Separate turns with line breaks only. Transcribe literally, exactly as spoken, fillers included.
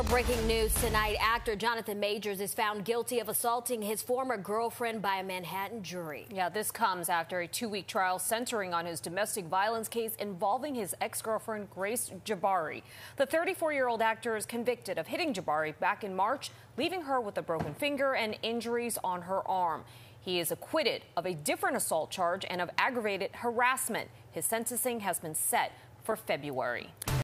More breaking news tonight. Actor Jonathan Majors is found guilty of assaulting his former girlfriend by a Manhattan jury.
Yeah, this comes after a two-week trial centering on his domestic violence case involving his ex-girlfriend Grace Jabari. The thirty-four-year-old actor is convicted of hitting Jabari back in March, leaving her with a broken finger and injuries on her arm. He is acquitted of a different assault charge and of aggravated harassment. His sentencing has been set for February.